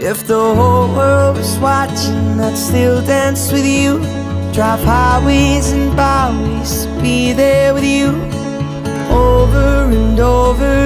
If the whole world was watching, I'd still dance with you. Drive highways and byways to be there with you. Over and over